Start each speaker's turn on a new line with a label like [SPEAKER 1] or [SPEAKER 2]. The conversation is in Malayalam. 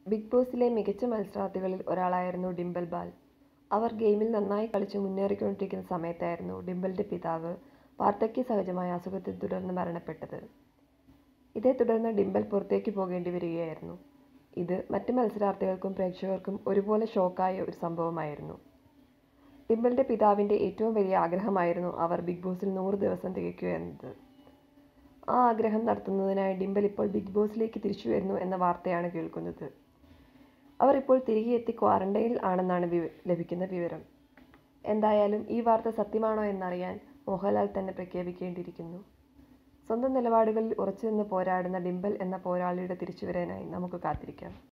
[SPEAKER 1] ബിഗ് ബോസിലെ മികച്ച മത്സരാർത്ഥികളിൽ ഒരാളായിരുന്നു ഡിംപിൾ ബാൽ. അവർ ഗെയിമിൽ നന്നായി കളിച്ച് മുന്നേറിക്കൊണ്ടിരിക്കുന്ന സമയത്തായിരുന്നു ഡിംപിളിന്റെ പിതാവ് വാർദ്ധക്യസഹജമായ അസുഖത്തെ തുടർന്ന് മരണപ്പെട്ടത്. ഇതേ തുടർന്ന് ഡിംപിൾ പുറത്തേക്ക് പോകേണ്ടി വരികയായിരുന്നു. ഇത് മറ്റ് മത്സരാർത്ഥികൾക്കും പ്രേക്ഷകർക്കും ഒരുപോലെ ഷോക്കായ ഒരു സംഭവമായിരുന്നു. ഡിംപിളിന്റെ പിതാവിന്റെ ഏറ്റവും വലിയ ആഗ്രഹമായിരുന്നു അവർ ബിഗ് ബോസിൽ 100 ദിവസം തികയ്ക്കുക എന്നത്. ആ ആഗ്രഹം നടത്തുന്നതിനായി ഡിംപിൾ ഇപ്പോൾ ബിഗ് ബോസിലേക്ക് തിരിച്ചു വരുന്നു എന്ന വാർത്തയാണ് കേൾക്കുന്നത്. അവർ ഇപ്പോൾ തിരികെ എത്തി ക്വാറന്റൈനിൽ ആണെന്നാണ് ലഭിക്കുന്ന വിവരം. എന്തായാലും ഈ വാർത്ത സത്യമാണോ എന്നറിയാൻ മോഹൻലാൽ തന്നെ പ്രഖ്യാപിക്കേണ്ടിയിരിക്കുന്നു. സ്വന്തം നിലപാടുകളിൽ ഉറച്ചുനിന്ന് പോരാടുന്ന ഡിംപിൾ എന്ന പോരാളിയുടെ തിരിച്ചുവരവിനായി നമുക്ക് കാത്തിരിക്കാം.